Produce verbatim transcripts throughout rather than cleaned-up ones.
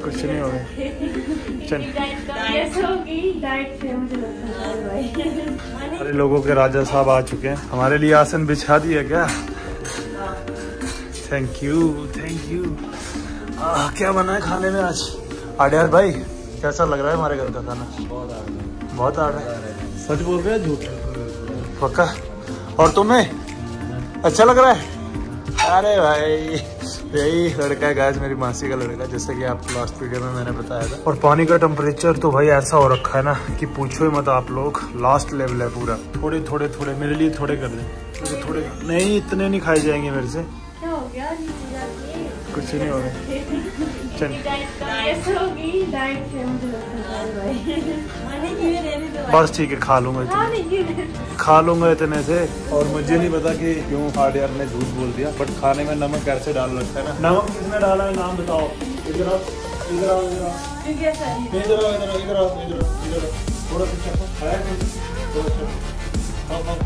कुछ नहीं होगा। चल अरे लोगों के राजा साहब आ चुके हैं, हमारे लिए आसन बिछा दिया क्या? Thank you thank you. आ, क्या बना है खाने में आज? आडियार भाई कैसा लग रहा है हमारे घर का खाना? बहुत आड़ है। सच बोल रहे हैं झूठ? पक्का? और तुम्हें अच्छा लग रहा है? अरे भाई यही लड़का है गाइस, मेरी मासी का लड़का, जैसे कि आपको लास्ट वीडियो में मैंने बताया था। और पानी का टेम्परेचर तो भाई ऐसा हो रखा है ना कि पूछो ही मत आप लोग, लास्ट लेवल है पूरा। थोड़े थोड़े थोड़े मेरे लिए थोड़े कर दें, थोड़े थोड़े नहीं, इतने नहीं खाए जाएंगे मेरे से। क्या हो गया? कुछ नहीं होगा। चल बस ठीक है, खा लूंगा इतने, खा लूंगा इतने से। और मुझे नहीं पता कि क्यों आडियार ने झूठ बोल दिया, बट खाने में नमक कैसे डाल रखा है ना। नमक किसने डाला है नाम बताओ। इधर आओ इधर आओ इधर आओ इधर आओ इधर आओ इधर आओ इधर आओ। थोड़ा सा खाया थोड़ा सा।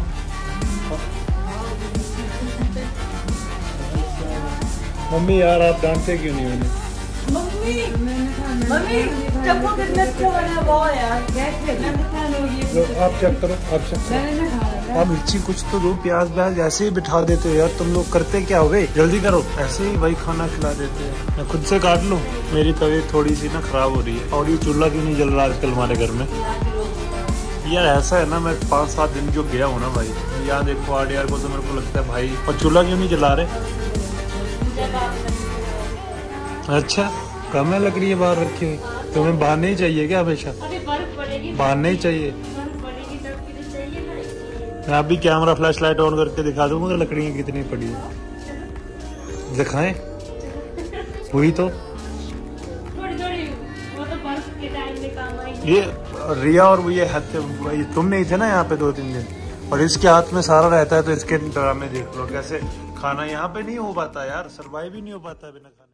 मम्मी यार आप डांटते क्यों नहीं उन्हें? मम्मी मम्मी चप्पू कितना अच्छा बना वो यार। आप चेक करो, आप चेक करो। आप मिर्ची कुछ तो दो, प्याज व्याज ऐसे ही बिठा देते हो यार तुम लोग, करते क्या हो गए? जल्दी करो, ऐसे ही वही खाना खिला देते हैं। मैं खुद से काट लूँ, मेरी तबीयत थोड़ी सी ना खराब हो रही है। और ये चूल्हा क्यों नहीं जल रहा आजकल हमारे घर में? यार ऐसा है ना, मैं पाँच सात दिन जो गया हूँ ना भाई, यहाँ देखो आडियार को तो मेरे को लगता है भाई, और चूल्हा क्यों नहीं जला रहे? अच्छा कम है लकड़ी बाहर रखी हुई, तुम्हें बाहर नहीं चाहिए क्या हमेशा? बाहर नहीं चाहिए? मैं अभी कैमरा फ्लैश लाइट ऑन करके दिखा दूंगा लकड़ियाँ कितनी पड़ी है। दिखाएं हुई तो ये रिया और वो ये हत्या, तुम नहीं थे ना यहाँ पे दो तीन दिन, और इसके हाथ में सारा रहता है, तो इसके ड्रामे देख लो कैसे। खाना यहाँ पे नहीं हो पाता यार, सर्वाइव ही नहीं हो पाता बिना खाना।